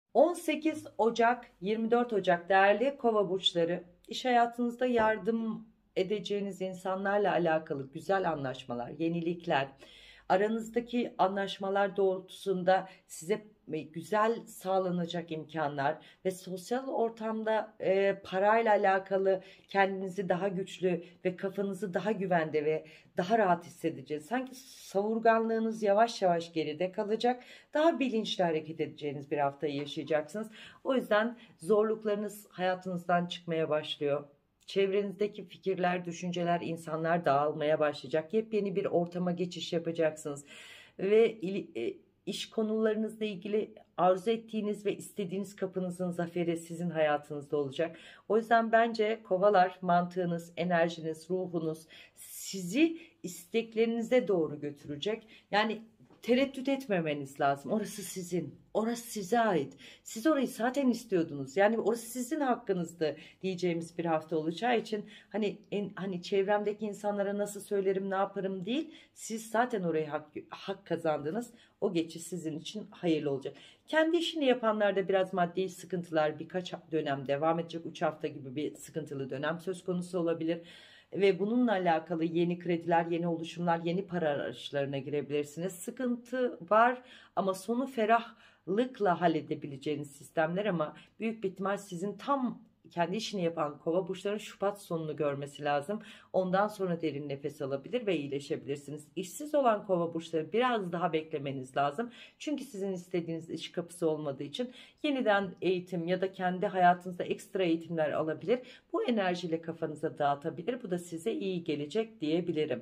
18 Ocak 24 Ocak değerli Kova burçları, iş hayatınızda yardım edeceğiniz insanlarla alakalı güzel anlaşmalar, yenilikler, aranızdaki anlaşmalar doğrultusunda size güzel sağlanacak imkanlar ve sosyal ortamda parayla alakalı kendinizi daha güçlü ve kafanızı daha güvende ve daha rahat hissedeceğiz. Sanki savurganlığınız yavaş yavaş geride kalacak, daha bilinçli hareket edeceğiniz bir haftayı yaşayacaksınız. O yüzden zorluklarınız hayatınızdan çıkmaya başlıyor. Çevrenizdeki fikirler, düşünceler, insanlar dağılmaya başlayacak. Yepyeni bir ortama geçiş yapacaksınız. Ve iş konularınızla ilgili arzu ettiğiniz ve istediğiniz kapınızın zaferi sizin hayatınızda olacak. O yüzden bence kovalar, mantığınız, enerjiniz, ruhunuz sizi isteklerinize doğru götürecek. Yani tereddüt etmemeniz lazım. Orası sizin. Orası size ait. Siz orayı zaten istiyordunuz. Yani orası sizin hakkınızdı diyeceğimiz bir hafta olacağı için hani çevremdeki insanlara nasıl söylerim, ne yaparım değil. Siz zaten orayı hak kazandınız. O geçiş sizin için hayırlı olacak. Kendi işini yapanlarda biraz maddi sıkıntılar birkaç dönem devam edecek. 3 hafta gibi bir sıkıntılı dönem söz konusu olabilir. Ve bununla alakalı yeni krediler, yeni oluşumlar, yeni para araçlarına girebilirsiniz. Sıkıntı var ama sonu ferahlıkla halledebileceğiniz sistemler, ama büyük bir ihtimal sizin tam kendi işini yapan kova burçların Şubat sonunu görmesi lazım. Ondan sonra derin nefes alabilir ve iyileşebilirsiniz. İşsiz olan kova burçları biraz daha beklemeniz lazım. Çünkü sizin istediğiniz iş kapısı olmadığı için yeniden eğitim ya da kendi hayatınızda ekstra eğitimler alabilir. Bu enerjiyle kafanıza dağıtabilir. Bu da size iyi gelecek diyebilirim.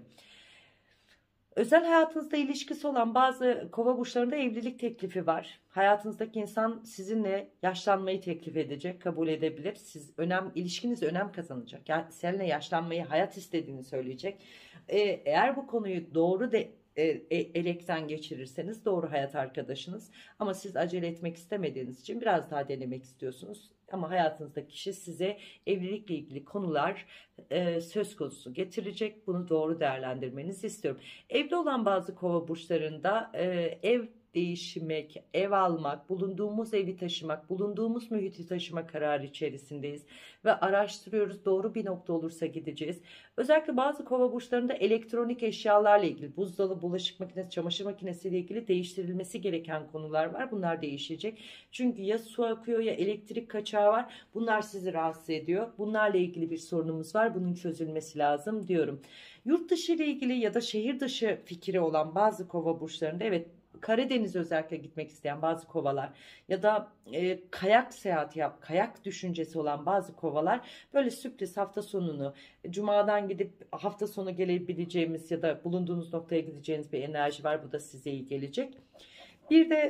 Özel hayatınızda ilişkisi olan bazı kova burçlarında evlilik teklifi var. Hayatınızdaki insan sizinle yaşlanmayı teklif edecek, kabul edebilir. İlişkiniz önem kazanacak. Yani seninle yaşlanmayı, hayat istediğini söyleyecek. Eğer bu konuyu doğru elekten geçirirseniz doğru hayat arkadaşınız. Ama siz acele etmek istemediğiniz için biraz daha denemek istiyorsunuz. Ama hayatınızdaki kişi size evlilikle ilgili konular söz konusu getirecek. Bunu doğru değerlendirmenizi istiyorum. Evde olan bazı kova burçlarında ev değişmek, ev almak, bulunduğumuz evi taşımak, bulunduğumuz muhiti taşıma kararı içerisindeyiz ve araştırıyoruz. Doğru bir nokta olursa gideceğiz. Özellikle bazı kova burçlarında elektronik eşyalarla ilgili, buzdolabı, bulaşık makinesi, çamaşır makinesi ile ilgili değiştirilmesi gereken konular var. Bunlar değişecek. Çünkü ya su akıyor ya elektrik kaçağı var. Bunlar sizi rahatsız ediyor. Bunlarla ilgili bir sorunumuz var. Bunun çözülmesi lazım diyorum. Yurt dışı ile ilgili ya da şehir dışı fikri olan bazı kova burçlarında, evet, Karadeniz özellikle gitmek isteyen bazı kovalar ya da kayak seyahati kayak düşüncesi olan bazı kovalar böyle sürpriz hafta sonunu cumadan gidip hafta sonu gelebileceğimiz ya da bulunduğunuz noktaya gideceğiniz bir enerji var. Bu da size iyi gelecek. Bir de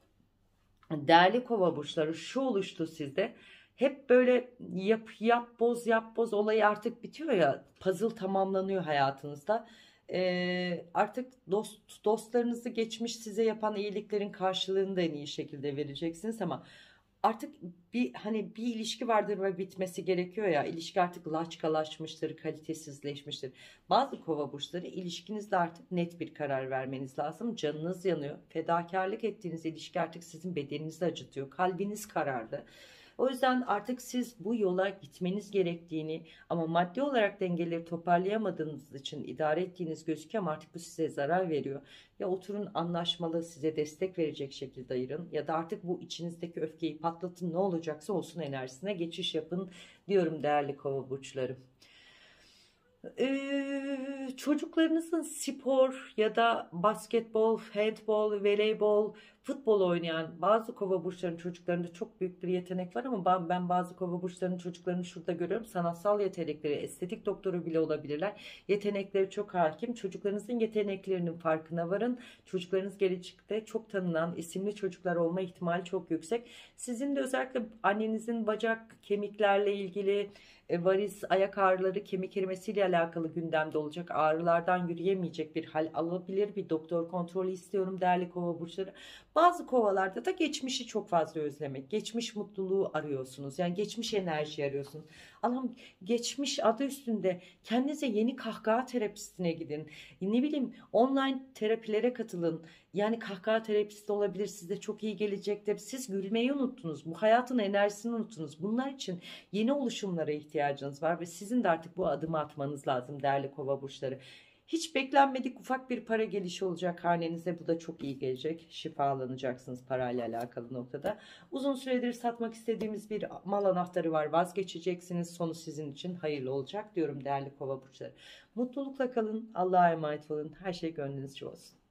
değerli kova burçları, şu oluştu sizde. Hep böyle yap boz olayı artık bitiyor ya, puzzle tamamlanıyor hayatınızda. Artık dostlarınızı, geçmiş size yapan iyiliklerin karşılığını da en iyi şekilde vereceksiniz, ama artık bir ilişki vardır ve bitmesi gerekiyor ya, ilişki artık laçkalaşmıştır, kalitesizleşmiştir. Bazı kova burçları, ilişkinizde artık net bir karar vermeniz lazım. Canınız yanıyor. Fedakarlık ettiğiniz ilişki artık sizin bedeninizi acıtıyor. Kalbiniz karardı. O yüzden artık siz bu yola gitmeniz gerektiğini, ama maddi olarak dengeleri toparlayamadığınız için idare ettiğiniz gözüküyor, ama artık bu size zarar veriyor. Ya oturun, anlaşmalı, size destek verecek şekilde ayırın, ya da artık bu içinizdeki öfkeyi patlatın, ne olacaksa olsun enerjisine geçiş yapın diyorum değerli kova burçları. Çocuklarınızın spor ya da basketbol, handbol, voleybol, futbol oynayan bazı kova burçlarının çocuklarında çok büyük bir yetenek var, ama ben bazı kova burçlarının çocuklarını şurada görüyorum. Sanatsal yetenekleri, estetik doktoru bile olabilirler. Yetenekleri çok hakim. Çocuklarınızın yeteneklerinin farkına varın. Çocuklarınız gelecekte çok tanınan isimli çocuklar olma ihtimali çok yüksek. Sizin de özellikle annenizin bacak kemiklerle ilgili varis, ayak ağrıları, kemik erimesiyle alakalı gündemde olacak. Ağrılardan yürüyemeyecek bir hal alabilir. Bir doktor kontrolü istiyorum değerli kova burçları. Bazı kovalarda da geçmişi çok fazla özlemek, geçmiş mutluluğu arıyorsunuz. Yani geçmiş enerji arıyorsunuz. Allah'ım, geçmiş adı üstünde kendinize yeni kahkaha terapisine gidin. Ne bileyim, online terapilere katılın. Yani kahkaha terapisti olabilir, size çok iyi gelecektir. Siz gülmeyi unuttunuz, bu hayatın enerjisini unuttunuz. Bunlar için yeni oluşumlara ihtiyacınız var ve sizin de artık bu adımı atmanız lazım değerli kova burçları. Hiç beklenmedik ufak bir para gelişi olacak hanenize. Bu da çok iyi gelecek. Şifalanacaksınız parayla alakalı noktada. Uzun süredir satmak istediğimiz bir mal anahtarı var. Vazgeçeceksiniz. Sonu sizin için hayırlı olacak diyorum değerli kova burçları. Mutlulukla kalın. Allah'a emanet olun. Her şey gönlünüzce olsun.